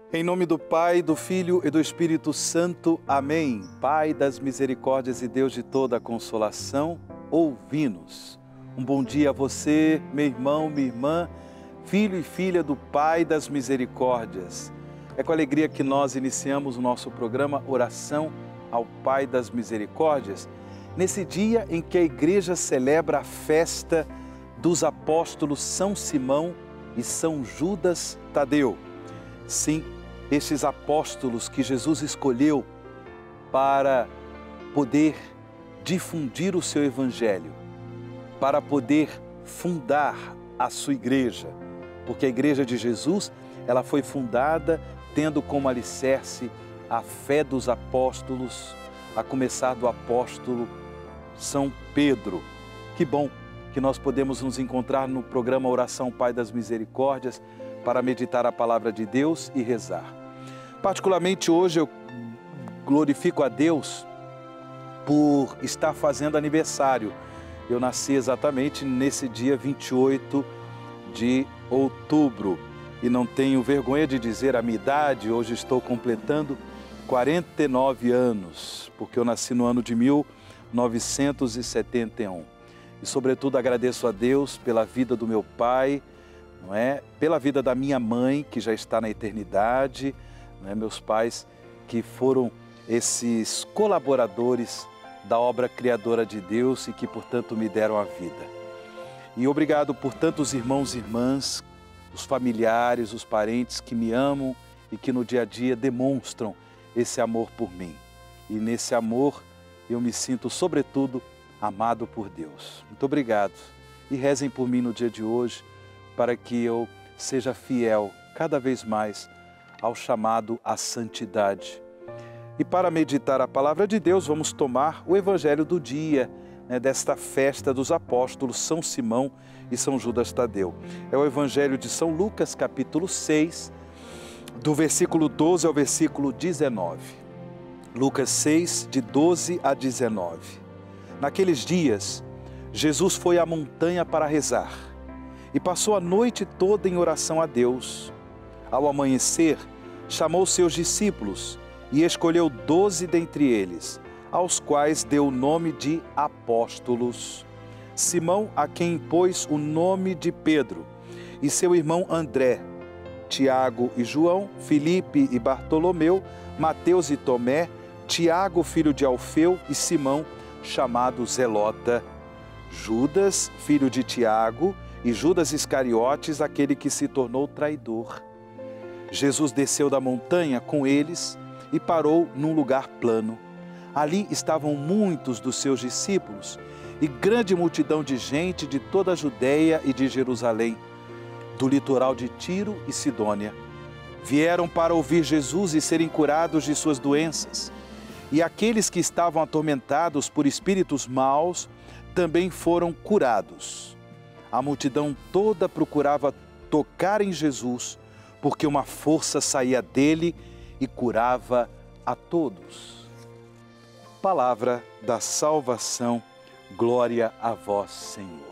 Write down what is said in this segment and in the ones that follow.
Em nome do Pai, do Filho e do Espírito Santo. Amém. Pai das misericórdias e Deus de toda a consolação, ouvi-nos. Um bom dia a você, meu irmão, minha irmã, filho e filha do Pai das misericórdias. É com alegria que nós iniciamos o nosso programa Oração ao Pai das Misericórdias, nesse dia em que a Igreja celebra a festa dos apóstolos São Simão e São Judas Tadeu. Sim, estes apóstolos que Jesus escolheu para poder difundir o seu Evangelho, para poder fundar a sua igreja, porque a igreja de Jesus, ela foi fundada tendo como alicerce a fé dos apóstolos, a começar do apóstolo São Pedro. Que bom que nós podemos nos encontrar no programa Oração Pai das Misericórdias para meditar a palavra de Deus e rezar. Particularmente hoje eu glorifico a Deus por estar fazendo aniversário. Eu nasci exatamente nesse dia 28 de outubro e não tenho vergonha de dizer a minha idade. Hoje estou completando 49 anos, porque eu nasci no ano de 1971. E sobretudo agradeço a Deus pela vida do meu pai, não é? Pela vida da minha mãe, que já está na eternidade, não é? Meus pais que foram esses colaboradores da obra criadora de Deus e que, portanto, me deram a vida. E obrigado por tantos irmãos e irmãs, os familiares, os parentes que me amam e que no dia a dia demonstram esse amor por mim. E nesse amor eu me sinto, sobretudo, amado por Deus. Muito obrigado. E rezem por mim no dia de hoje, para que eu seja fiel cada vez mais ao chamado à santidade. E para meditar a palavra de Deus, vamos tomar o Evangelho do dia, desta festa dos apóstolos São Simão e São Judas Tadeu. É o Evangelho de São Lucas, capítulo 6, do versículo 12 ao versículo 19. Lucas 6, de 12 a 19. Naqueles dias, Jesus foi à montanha para rezar e passou a noite toda em oração a Deus. Ao amanhecer, chamou seus discípulos e escolheu 12 dentre eles, aos quais deu o nome de apóstolos. Simão, a quem impôs o nome de Pedro, e seu irmão André, Tiago e João, Filipe e Bartolomeu, Mateus e Tomé, Tiago, filho de Alfeu, e Simão, chamado Zelota, Judas, filho de Tiago, e Judas Iscariotes, aquele que se tornou traidor. Jesus desceu da montanha com eles e parou num lugar plano. Ali estavam muitos dos seus discípulos e grande multidão de gente de toda a Judéia e de Jerusalém, do litoral de Tiro e Sidônia. Vieram para ouvir Jesus e serem curados de suas doenças. E aqueles que estavam atormentados por espíritos maus também foram curados. A multidão toda procurava tocar em Jesus, porque uma força saía dele e curava a todos. Palavra da salvação, glória a vós, Senhor.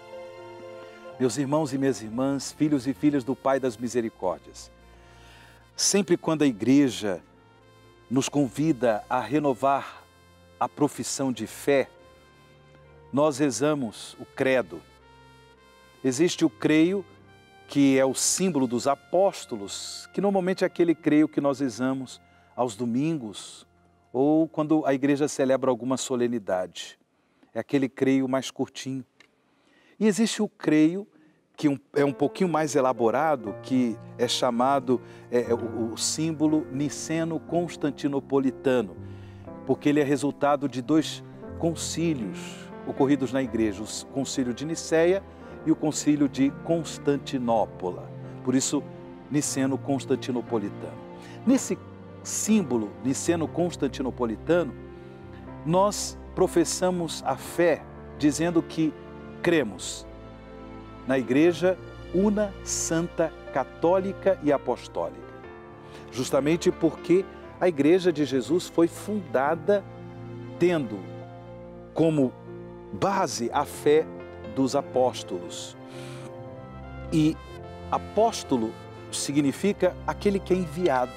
Meus irmãos e minhas irmãs, filhos e filhas do Pai das Misericórdias, sempre quando a Igreja nos convida a renovar a profissão de fé, nós rezamos o credo. Existe o creio, que é o símbolo dos apóstolos, que normalmente é aquele creio que nós rezamos aos domingos ou quando a igreja celebra alguma solenidade. É aquele creio mais curtinho. E existe o creio, que é um pouquinho mais elaborado, que é chamado o símbolo niceno-constantinopolitano, porque ele é resultado de dois concílios ocorridos na igreja, o concílio de Niceia e o concílio de Constantinopla, por isso niceno-constantinopolitano. Nesse símbolo niceno-constantinopolitano, nós professamos a fé dizendo que cremos na Igreja una, santa, católica e apostólica, justamente porque a Igreja de Jesus foi fundada tendo como base a fé dos apóstolos. E apóstolo Espírito significa aquele que é enviado.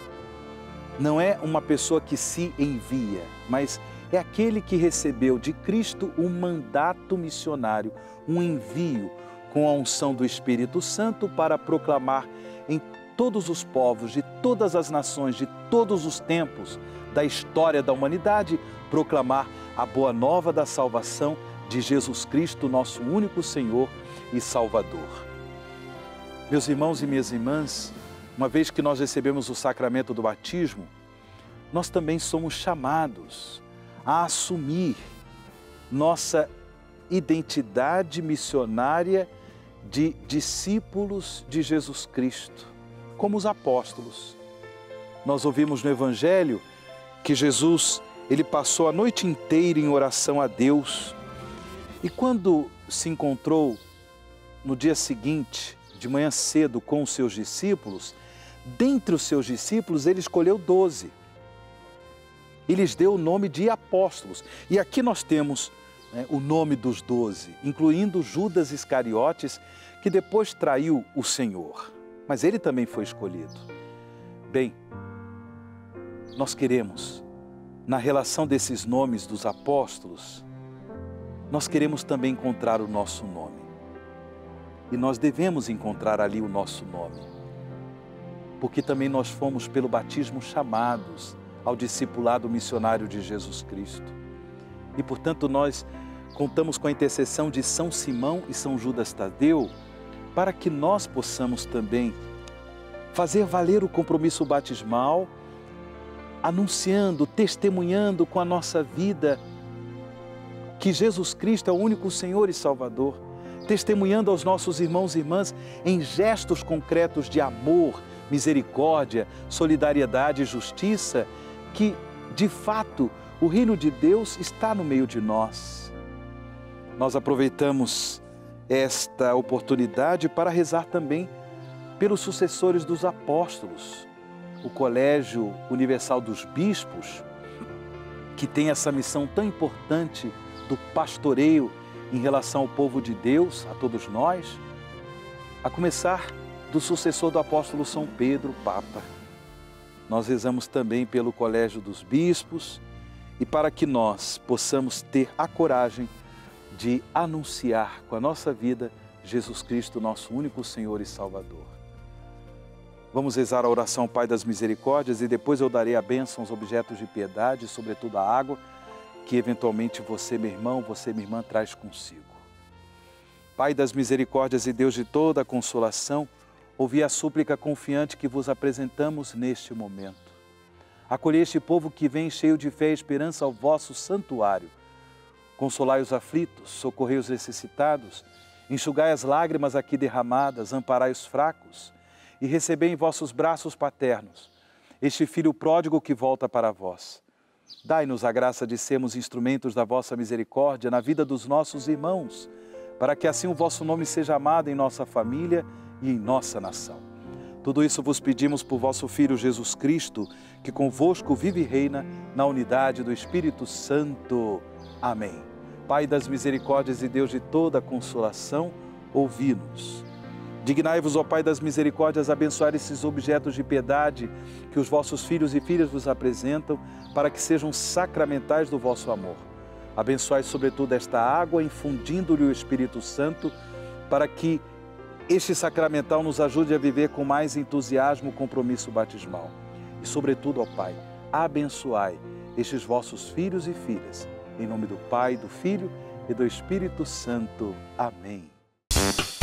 Não é uma pessoa que se envia, mas é aquele que recebeu de Cristo um mandato missionário, um envio com a unção do Espírito Santo para proclamar em todos os povos, de todas as nações, de todos os tempos da história da humanidade, proclamar a boa nova da salvação de Jesus Cristo, nosso único Senhor e Salvador. Meus irmãos e minhas irmãs, uma vez que nós recebemos o sacramento do batismo, nós também somos chamados a assumir nossa identidade missionária de discípulos de Jesus Cristo, como os apóstolos. Nós ouvimos no Evangelho que Jesus, ele passou a noite inteira em oração a Deus e quando se encontrou no dia seguinte, de manhã cedo, com os seus discípulos, dentre os seus discípulos ele escolheu 12. E lhes deu o nome de apóstolos. E aqui nós temos o nome dos 12, incluindo Judas Iscariotes, que depois traiu o Senhor. Mas ele também foi escolhido. Bem, nós queremos, na relação desses nomes dos apóstolos, nós queremos também encontrar o nosso nome. E nós devemos encontrar ali o nosso nome. Porque também nós fomos pelo batismo chamados ao discipulado missionário de Jesus Cristo. E, portanto, nós contamos com a intercessão de São Simão e São Judas Tadeu para que nós possamos também fazer valer o compromisso batismal, anunciando, testemunhando com a nossa vida que Jesus Cristo é o único Senhor e Salvador, testemunhando aos nossos irmãos e irmãs em gestos concretos de amor, misericórdia, solidariedade e justiça, que, de fato, o reino de Deus está no meio de nós. Nós aproveitamos esta oportunidade para rezar também pelos sucessores dos apóstolos, o Colégio Universal dos Bispos, que tem essa missão tão importante do pastoreio em relação ao povo de Deus, a todos nós, a começar do sucessor do apóstolo São Pedro, Papa. Nós rezamos também pelo Colégio dos Bispos e para que nós possamos ter a coragem de anunciar com a nossa vida Jesus Cristo, nosso único Senhor e Salvador. Vamos rezar a oração Pai das Misericórdias e depois eu darei a bênção aos objetos de piedade, sobretudo a água, que eventualmente você, meu irmão, você, minha irmã, traz consigo. Pai das Misericórdias e Deus de toda a consolação, ouvi a súplica confiante que vos apresentamos neste momento. Acolhei este povo que vem cheio de fé e esperança ao vosso santuário. Consolai os aflitos, socorrei os necessitados, enxugai as lágrimas aqui derramadas, amparai os fracos e recebei em vossos braços paternos este filho pródigo que volta para vós. Dai-nos a graça de sermos instrumentos da vossa misericórdia na vida dos nossos irmãos, para que assim o vosso nome seja amado em nossa família e em nossa nação. Tudo isso vos pedimos por vosso Filho Jesus Cristo, que convosco vive e reina na unidade do Espírito Santo. Amém. Pai das misericórdias e Deus de toda a consolação, ouvi-nos. Dignai-vos, ó Pai das misericórdias, abençoar esses objetos de piedade que os vossos filhos e filhas vos apresentam, para que sejam sacramentais do vosso amor. Abençoai sobretudo esta água, infundindo-lhe o Espírito Santo, para que este sacramental nos ajude a viver com mais entusiasmo o compromisso batismal. E sobretudo, ó Pai, abençoai estes vossos filhos e filhas. Em nome do Pai, do Filho e do Espírito Santo. Amém.